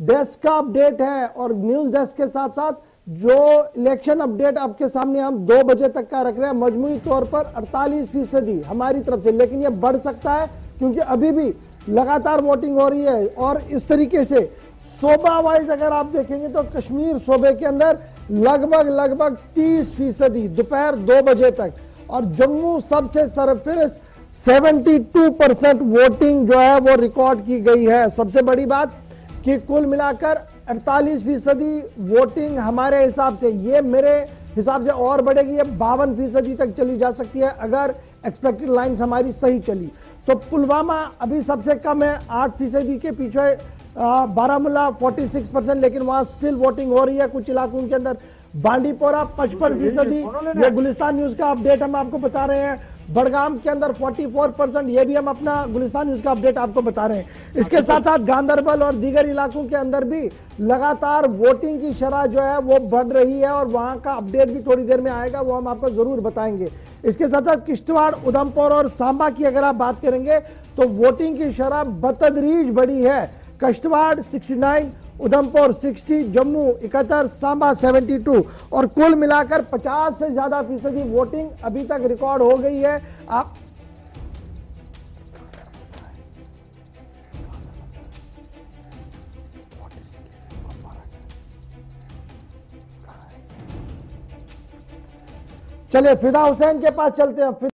Desk का update है और न्यूज डेस्क के साथ साथ जो इलेक्शन अपडेट आपके सामने हम 2 बजे तक का रख रहे हैं, मजमूई तौर पर 48% हमारी तरफ से, लेकिन यह बढ़ सकता है क्योंकि अभी भी लगातार वोटिंग हो रही है। और इस तरीके से सूबा वाइज अगर आप देखेंगे तो कश्मीर सूबे के अंदर लगभग 30% दोपहर 2 बजे तक, और जम्मू सबसे सरफिरस्त 72% वोटिंग जो है वो रिकॉर्ड की गई है। सबसे बड़ी बात कि कुल मिलाकर 48% वोटिंग हमारे हिसाब से, ये मेरे हिसाब से और बढ़ेगी, ये 52% तक चली जा सकती है अगर एक्सपेक्टेड लाइंस हमारी सही चली तो। पुलवामा अभी सबसे कम है 8% के पीछे, बारामूला 46%, लेकिन वहां स्टिल वोटिंग हो रही है कुछ इलाकों के अंदर। बांडीपोरा 55%, ये गुलिस्तान न्यूज का अपडेट हम आपको बता रहे हैं। बड़गाम के अंदर 44%, ये भी हम अपना गुलिस्तान न्यूज का अपडेट आपको बता रहे हैं। इसके साथ साथ गांधरबल और दीगर इलाकों के अंदर भी लगातार वोटिंग की शरह जो है वो बढ़ रही है और वहां का अपडेट भी थोड़ी देर में आएगा, वो हम आपको जरूर बताएंगे। इसके साथ साथ किश्तवाड़, उधमपुर और सांबा की अगर आप बात करेंगे तो वोटिंग की शरह बतदरीज बढ़ी है। किश्तवाड़ 69, उधमपुर 60, जम्मू 71, सांबा 72, और कुल मिलाकर 50 से ज्यादा फीसदी वोटिंग अभी तक रिकॉर्ड हो गई है। आप चलिए फिदा हुसैन के पास चलते हैं।